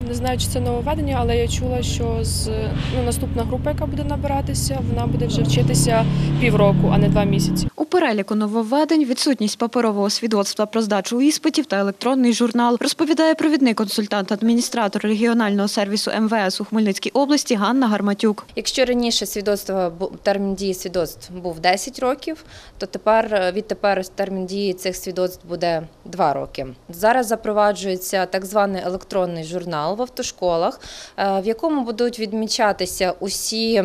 Не знаю, чи це нововведення, але я чула, що наступна група, яка буде набиратися, вона буде вже вчитися півроку, а не 2 місяці. У переліку нововведень – відсутність паперового свідоцтва про здачу іспитів та електронний журнал, розповідає провідний консультант-адміністратор регіонального сервісу МВС у Хмельницькій області Ганна Гарматюк. Якщо раніше термін дії свідоцтв був 10 років, то відтепер термін дії цих свідоцтв буде 2 роки. Зараз запроваджується так званий електронний журнал в автошколах, в якому будуть відмічатися усі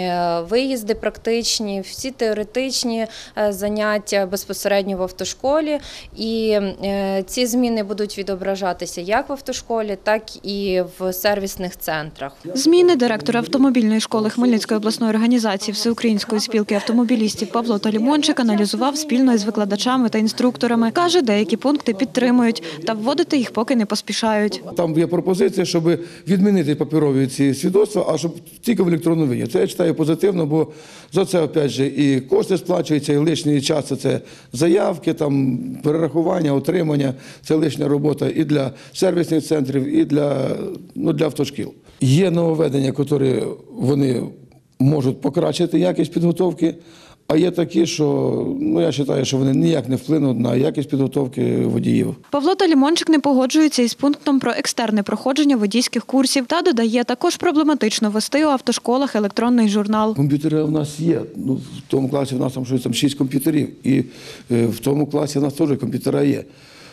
виїзди практичні, всі теоретичні заняття безпосередньо в автошколі. І ці зміни будуть відображатися як в автошколі, так і в сервісних центрах. Зміни директор автомобільної школи Хмельницької обласної організації Всеукраїнської спілки автомобілістів Павло Талімончик аналізував спільно із викладачами та інструкторами. Каже, деякі пункти підтримують, та вводити їх поки не поспішають. Там є пропозиція, щоб відмінити паперові ці свідоцтва, а щоб тільки в електронному вигляді. Це я вважаю позитивно, бо за це, опять же, і кошти сплачуються, і лишній час – це заявки, там, перерахування, отримання, це лишня робота і для сервісних центрів, і для автошкіл. Є нововведення, які вони можуть покращити якість підготовки, а є такі, що, я вважаю, що вони ніяк не вплинуть на якість підготовки водіїв. Павло Талімончик не погоджується із пунктом про екстерне проходження водійських курсів та додає, також проблематично вести у автошколах електронний журнал. Комп'ютери у нас є. В тому класі у нас там 6 комп'ютерів, і в тому класі у нас теж комп'ютери є.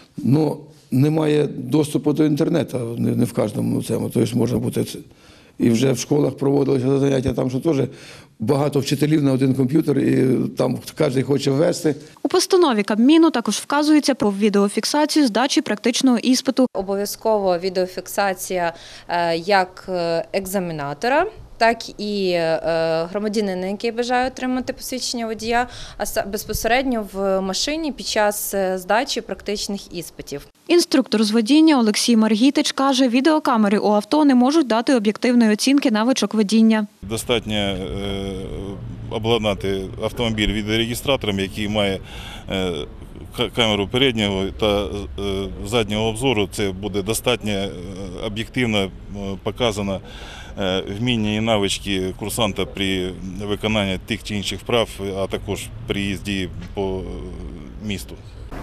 Но немає доступу до інтернету, не в кожному цьому, тобто можна бути. І вже в школах проводилися заняття, там що теж багато вчителів на один комп'ютер, і там кожен хоче ввести. У постанові Кабміну також вказується про відеофіксацію здачі практичного іспиту. Обов'язково відеофіксація як екзаменатора, так і громадянина, який бажає отримати посвідчення водія, а безпосередньо в машині під час здачі практичних іспитів. Інструктор з водіння Олексій Маргітич каже, відеокамери у авто не можуть дати об'єктивної оцінки навичок водіння. Достатньо обладнати автомобіль відеорегістратором, який має камеру переднього та заднього обзору. Це буде достатньо об'єктивно показано вміння і навички курсанта при виконанні тих чи інших вправ, а також при їзді по місту.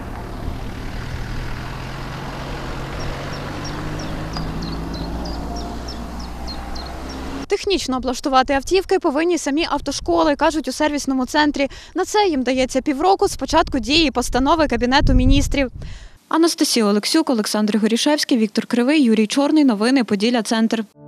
Технічно облаштувати автівки повинні самі автошколи, кажуть у сервісному центрі. На це їм дається півроку з початку дії постанови Кабінету міністрів. Анастасія Олексюк, Олександр Горішевський, Віктор Кривий, Юрій Чорний. Новини Поділля Центр.